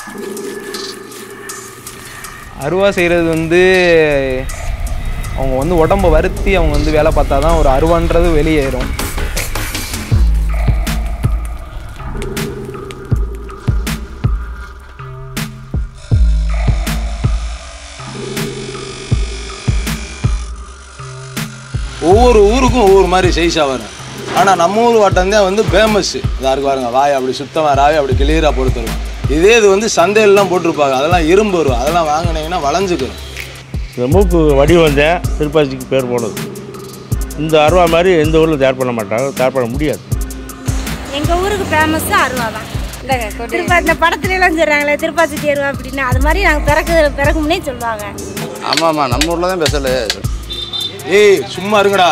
அருவா செய்கிறது வந்து அவங்க வந்து உடம்பை வருத்தி அவங்க வந்து வேலை பார்த்தா தான் ஒரு அருவான்றது வெளியேறும். ஒவ்வொரு ஊருக்கும் ஒவ்வொரு மாதிரி சைஸாக வரும். ஆனால் நம்ம ஊர் வாட்டம் தான் வந்து ஃபேமஸ்ஸு. இதாக பாருங்க, வாயை அப்படி சுத்தமாக ராவை அப்படி கிளியராக போட்டு தருவோம். இதே இது வந்து சந்தையிலலாம் போட்டிருப்பாங்க, அதெல்லாம் இரும்பு வரும், அதெல்லாம் வாங்கினீங்கன்னா வளைஞ்சிக்கிறோம். இந்த மூக்கு வடிவம் தான் திருப்பாச்சிக்கு பேர் போனது. இந்த அருவா மாதிரி எந்த ஊரில் தயார் பண்ண மாட்டாங்க, தயார் பண்ண முடியாது. எங்கள் ஊருக்கு ஃபேமஸ்ஸு அருவா தான். இந்த படத்துலலாம் சொல்கிறாங்களே திருப்பாச்சி தேர்வா அப்படின்னா அது மாதிரி நாங்கள் பிறகு முன்னே சொல்லுவாங்க. ஆமாம்மா, நம்ம ஊரில் தான் ஸ்பெஷலு. ஏய் சும்மா இருங்கடா.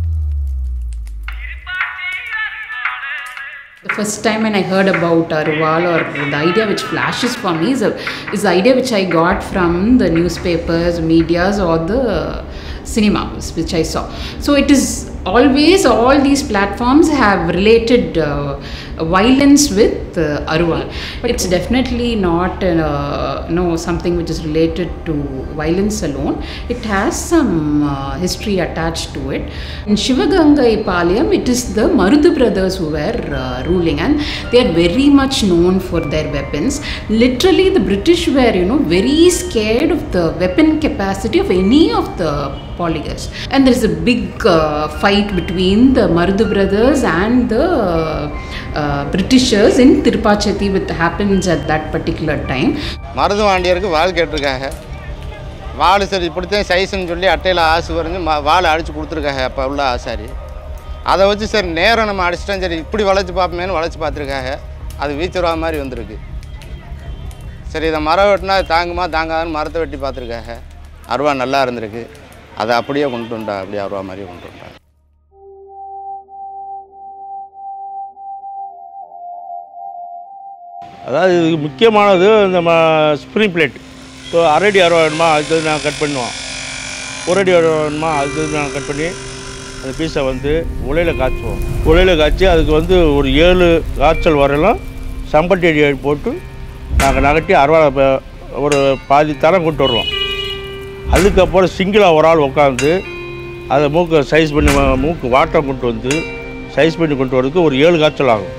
The first time when I heard about Aruval, or the idea which flashes for me is the idea which I got from the newspapers, medias, or the cinemas which I saw. So it is always, all these platforms have related violence with Aruval. But it's definitely not something which is related to violence alone. It has some history attached to it. In Shivagangai Palayam, it is the Marudu brothers who were ruling, and they are very much known for their weapons. Literally, the British were, very scared of the weapon capacity of any of the polygars. And there is a big fight between the Marudu brothers and the Britishers in Tirupachati, which happens at that particular time. Marudhu வாண்டியருக்கு வாள் கேட்டிருக்காங்க. வாள் சரி இப்படித்தான் சைஸ்ன்னு சொல்லி அட்டையில் ஆசு வரைஞ்சி வாழை அடித்து கொடுத்துருக்காங்க அப்போ உள்ள ஆசாரி. அதை வச்சு சரி நேரம் நம்ம அடிச்சிட்டோம், சரி இப்படி வளைச்சி பார்ப்போமேனு வளைச்சி பார்த்துருக்காங்க. அது வீச்சுருவா மாதிரி வந்திருக்கு. சரி இதை மரம் வெட்டினா தாங்குமா தாங்காதுன்னு மரத்தை வெட்டி பார்த்துருக்காங்க. அருவா நல்லா இருந்திருக்கு, அதை அப்படியே கொண்டு வந்தா, அப்படியே அருவா மாதிரியே கொண்டு வந்தா. அதாவது இதுக்கு முக்கியமானது இந்த ஸ்ப்ரிங் பிளேட். இப்போ அரடி அருவா வேணுமா அதுக்கு நாங்கள் கட் பண்ணுவோம், ஒரு அடி அருவா வேணுமா அதுக்கு நாங்கள் கட் பண்ணி அந்த பீஸை வந்து உலையில் காய்ச்சுவோம். உலையில் காய்ச்சி அதுக்கு வந்து ஒரு 7 காய்ச்சல் வரையிலும் சம்பட்டி அடி போட்டு நாங்கள் நகட்டி அருவா ஒரு பாதி தரம் கொண்டு வருவோம். அதுக்கப்புறம் சிங்கிளாக ஒரு ஆள் உட்காந்து அதை மூக்கை சைஸ் பண்ணி மூக்கு வாட்டம் கொண்டு வந்து சைஸ் பண்ணி கொண்டு வரதுக்கு ஒரு 7 காய்ச்சல் ஆகும்.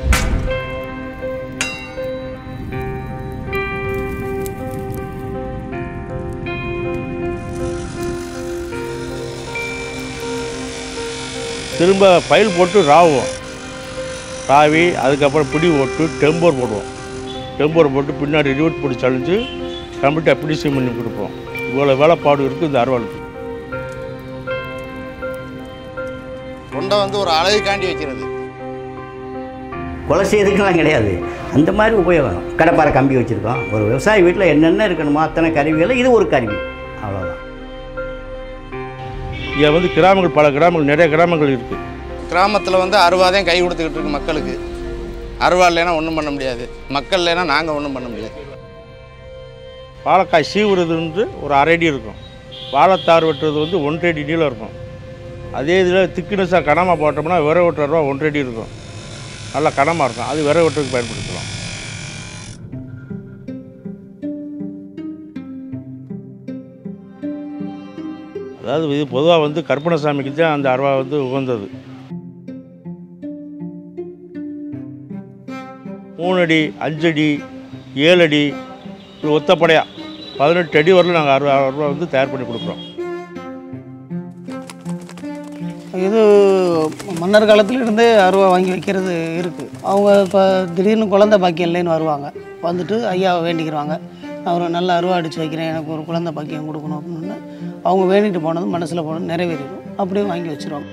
திரும்ப பயில் போட்டு ராவுவோம். ராவி அதுக்கப்புறம் பிடி போட்டு டெம்போர் போடுவோம். டெம்போர் போட்டு பின்னாடி ரிவர்ட் போட்டு சளிச்சு கம்ப்ளீட்டாக பிடிசிங் பண்ணி கொடுப்போம். இவ்வளோ வேலைப்பாடு இருக்குது இந்த அருவாளுக்கு. கொண்டை வந்து ஒரு அழகுக்காண்டி வைக்கிறது, கொலை செய்யறதுக்கெல்லாம் கிடையாது. அந்த மாதிரி உபயோகம். கடப்பாறை கம்பி வச்சுருக்கோம். ஒரு விவசாய வீட்டில் என்னென்ன இருக்கணுமோ அத்தனை கருவிகள் இது ஒரு கருவி, அவ்வளோதான். இங்கே வந்து கிராமங்கள், பல கிராமங்கள், நிறைய கிராமங்கள் இருக்குது. கிராமத்தில் வந்து அருவாதான் கை கொடுத்துக்கிட்டு இருக்கு மக்களுக்கு. அருவா இல்லைன்னா ஒன்றும் பண்ண முடியாது, மக்கள் இல்லைன்னா நாங்கள் ஒன்றும் பண்ண முடியாது. வாழைக்காய் சீவுறதுன்ட்டு ஒரு 1/2 அடி இருக்கும். வாழைத்தார் வெட்டுறது வந்து 1 அடி நீளம் இருக்கும். அதே இதில் திக்னஸாக கனமாக போட்டோம்னா விரை வெட்டுற அருவா 1 அடி இருக்கும், நல்லா கனமாக இருக்கும். அது விரை வெட்டுறதுக்கு பயன்படுத்தலாம். அதாவது இது பொதுவாக வந்து கருப்பணசாமிக்கு தான் அந்த அருவா வந்து உகந்தது. 3 அடி 5 அடி 7 அடி ஒத்தப்படையாக 18 அடி வரலும் நாங்கள் அருவா வந்து தயார் பண்ணி கொடுக்குறோம். இது மன்னர் காலத்திலிருந்தே அருவா வாங்கி வைக்கிறது இருக்குது. அவங்க இப்போ திடீர்னு குழந்தை பாக்கியம் இல்லைன்னு வருவாங்க, வந்துட்டு ஐயாவை வேண்டிக்கிறாங்க, நான் ஒரு நல்ல அருவா அடித்து வைக்கிறேன், எனக்கு ஒரு குழந்தை பாக்கியம் கொடுக்கணும் அப்படின்னு அவங்க வேண்டிட்டு போனது மனசில் போனது நிறைவேறிடும். அப்படியே வாங்கி வச்சுருவாங்க.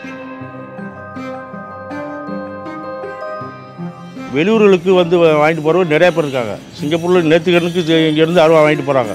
வெளியூர்களுக்கு வந்து வாங்கிட்டு போகிறவங்க நிறைய பேர் இருக்காங்க. சிங்கப்பூரில் நேர்த்திக்கடனுக்கு இங்கேருந்து அருவா வாங்கிட்டு போகிறாங்க.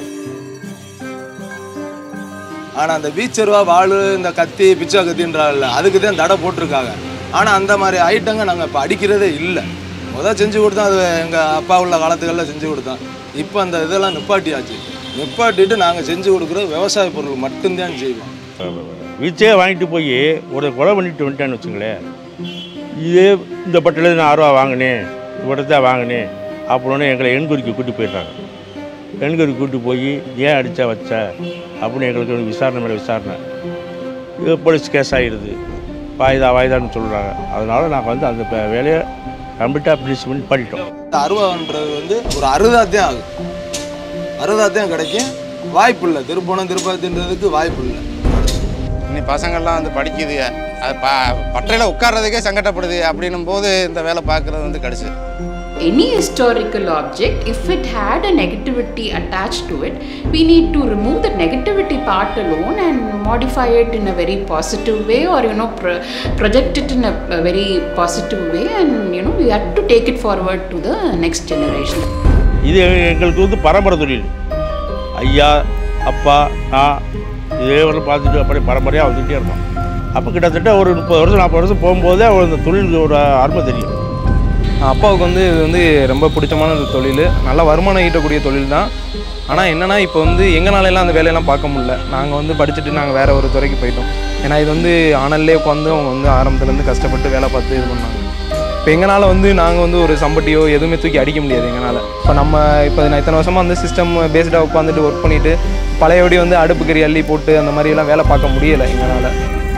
ஆனால் அந்த வீச்சருவா வாள் இந்த கத்தி பிச்சா கத்தின்றாங்கல்ல, அதுக்கு தான் தடை போட்டிருக்காங்க. ஆனால் அந்த மாதிரி ஐட்டங்க நாங்கள் இப்போ அடிக்கிறதே இல்லை. முதல் செஞ்சு கொடுத்தோம், அது எங்கள் அப்பா உள்ள காலத்துக்கெல்லாம் செஞ்சு கொடுத்தோம். இப்போ அந்த இதெல்லாம் நிப்பாட்டியாச்சு. நிப்பாட்டிட்டு நாங்கள் செஞ்சு கொடுக்குற விவசாய பொருள் மட்டும்தான் செய்வோம். வீச்சே வாங்கிட்டு போய் ஒரு கொலை பண்ணிட்டு வந்துட்டேன்னு வச்சுங்களேன், இதே இந்த பட்டில் நான் அருவா வாங்கினேன், இவ்வளோ தான் வாங்கினேன் அப்படின்னு எங்களை எண்குறிக்கு கூட்டி போயிட்டாங்க. எண்குறிக்கு கூட்டி போய் ஏன் அடித்தா வச்ச அப்படின்னு எங்களுக்கு விசாரணை மேலே விசாரணை. இது போலீஸ் கேஸ் ஆகிடுது, வாய்தான்னு சொல்கிறாங்க. அதனால் நாங்கள் வந்து அந்த வேலையை கம்ப்ளீட்டாக ஃபினிஷ் பண்ணி பண்ணிட்டோம். அருவான்றது வந்து ஒரு அறுதாத்தையும் ஆகும், அறுதாத்தையும் கிடைக்கும், வாய்ப்பு இல்லை. திருப்பதின்றதுக்கு வாய்ப்பு இல்லை. இன்னைக்கு பசங்கள்லாம் வந்து படிக்குது, அது பட்டறையில் உட்கார்றதுக்கே சங்கடப்படுது. அப்படின்னும் போது இந்த வேலை பார்க்குறது வந்து கடைசி. Any historical object, if it had a negativity attached to it, we need to remove the negativity part alone and modify it in a very positive way, or project it in a very positive way, and we have to take it forward to the next generation. இது எங்களுக்கு வந்து பரம்பரை தொழில். ஐயா, அப்பா, நான் இதே ஒரு பார்த்துட்டு அப்படியே பரம்பரையாக வந்துகிட்டே இருந்தோம். அப்போ கிட்டத்தட்ட ஒரு 30 வருஷம் 40 வருஷம் போகும்போதே அந்த தொழிலுக்கு ஒரு அருமை தெரியும். அப்பாவுக்கு வந்து இது வந்து ரொம்ப பிடிச்சமான தொழில், நல்ல வருமானம் ஈட்டக்கூடிய தொழில் தான். ஆனால் என்னென்னா இப்போ வந்து எங்களாலெல்லாம் அந்த வேலையெல்லாம் பார்க்க முடியல. நாங்கள் வந்து படிச்சுட்டு நாங்கள் வேறு ஒரு துறைக்கு போயிட்டோம். ஏன்னா இது வந்து ஆனல்லே உட்காந்து அவங்க வந்து ஆரம்பத்துலேருந்து கஷ்டப்பட்டு வேலை பார்த்து இது பண்ணாங்க. இப்போ எங்களால் வந்து நாங்கள் வந்து ஒரு சம்பட்டியோ எதுவுமே தூக்கி அடிக்க முடியாது எங்களால். இப்போ நான் இத்தனை வருஷமாக வந்து சிஸ்டம் பேஸ்டாக உட்காந்துட்டு ஒர்க் பண்ணிவிட்டு பழையபடி வந்து அடுப்பு கறி அள்ளி போட்டு அந்த மாதிரியெல்லாம் வேலை பார்க்க முடியலை எங்களால்.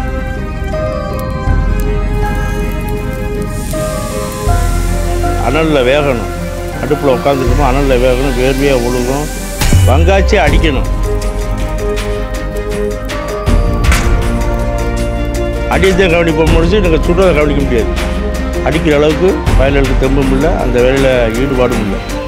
அனலில் வேகணும், அடுப்பில் உட்காந்துக்கணும், அனலில் வேகணும், வேர்வையாக ஒழுகும், வங்காச்சி அடிக்கணும். அடியத்தை கவனிப்ப முடிச்சு நீங்கள் சுடுறதை கவனிக்க முடியாது. அடிக்கிற அளவுக்கு வயலுக்கு தெம்பும் இல்லை, அந்த வேலையில் ஈடுபாடும் இல்லை.